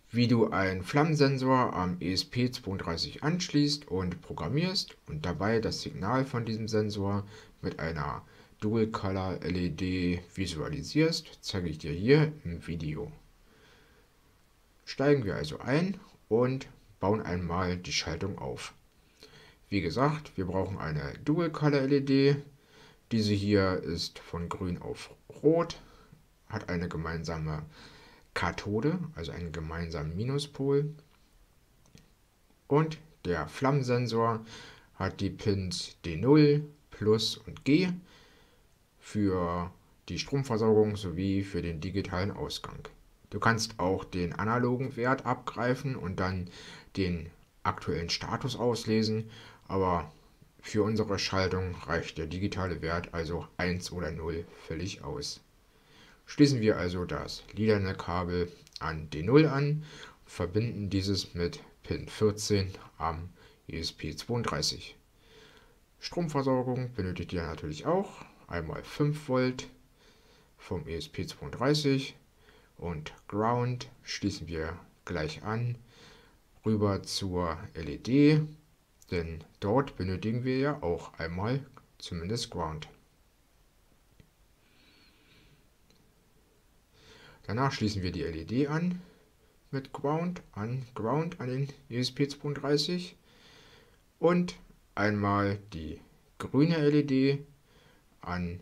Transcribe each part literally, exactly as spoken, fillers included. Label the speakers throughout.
Speaker 1: wie du einen Flammensensor am E S P zweiunddreißig anschließt und programmierst und dabei das Signal von diesem Sensor mit einer Dual Color L E D visualisierst, zeige ich dir hier im Video. Steigen wir also ein und bauen einmal die Schaltung auf. Wie gesagt, wir brauchen eine Dual Color L E D. Diese hier ist von grün auf rot, hat eine gemeinsame Kathode, also einen gemeinsamen Minuspol. Und der Flammensensor hat die Pins D null, Plus und G für die Stromversorgung sowie für den digitalen Ausgang. Du kannst auch den analogen Wert abgreifen und dann den aktuellen Status auslesen, aber für unsere Schaltung reicht der digitale Wert, also eins oder null, völlig aus. Schließen wir also das lilane Kabel an D null an und verbinden dieses mit Pin vierzehn am E S P zweiunddreißig. Stromversorgung benötigt ihr natürlich auch, einmal fünf Volt vom E S P zweiunddreißig und Ground schließen wir gleich an, rüber zur L E D, denn dort benötigen wir ja auch einmal zumindest Ground. Danach schließen wir die L E D an mit Ground an Ground an den E S P zweiunddreißig und einmal die grüne L E D an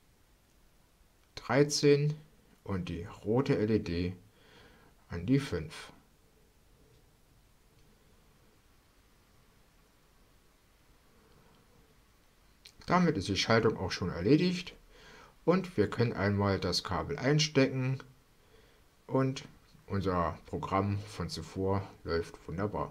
Speaker 1: dreizehn und die rote L E D an die fünf. Damit ist die Schaltung auch schon erledigt und wir können einmal das Kabel einstecken und unser Programm von zuvor läuft wunderbar.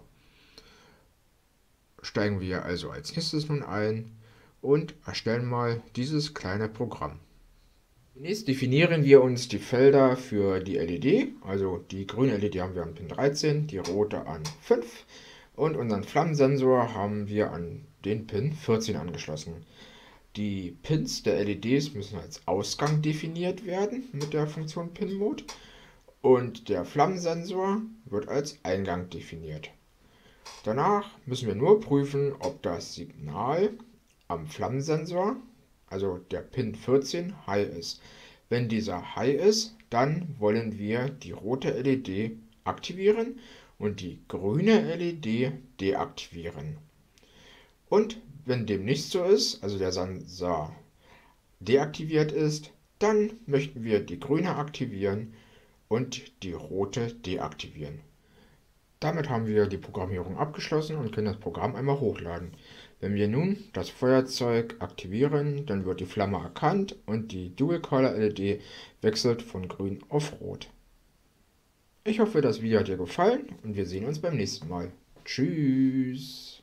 Speaker 1: Steigen wir also als nächstes nun ein und erstellen mal dieses kleine Programm. Zunächst definieren wir uns die Felder für die L E D, also die grüne L E D haben wir an Pin dreizehn, die rote an fünf und unseren Flammensensor haben wir an den Pin vierzehn angeschlossen. Die Pins der L E Ds müssen als Ausgang definiert werden mit der Funktion Pin-Mode und der Flammensensor wird als Eingang definiert. Danach müssen wir nur prüfen, ob das Signal am Flammensensor, also der Pin vierzehn, High ist. Wenn dieser High ist, dann wollen wir die rote L E D aktivieren und die grüne L E D deaktivieren. Und wenn dem nicht so ist, also der Sensor deaktiviert ist, dann möchten wir die grüne aktivieren und die rote deaktivieren. Damit haben wir die Programmierung abgeschlossen und können das Programm einmal hochladen. Wenn wir nun das Feuerzeug aktivieren, dann wird die Flamme erkannt und die Dual Color L E D wechselt von grün auf rot. Ich hoffe, das Video hat dir gefallen und wir sehen uns beim nächsten Mal. Tschüss!